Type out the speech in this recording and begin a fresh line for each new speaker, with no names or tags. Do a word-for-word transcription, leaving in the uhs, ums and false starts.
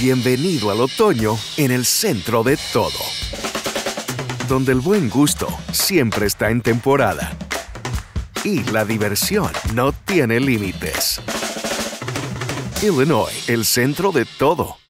Bienvenido al otoño en el centro de todo, donde el buen gusto siempre está en temporada y la diversión no tiene límites. Illinois, el centro de todo.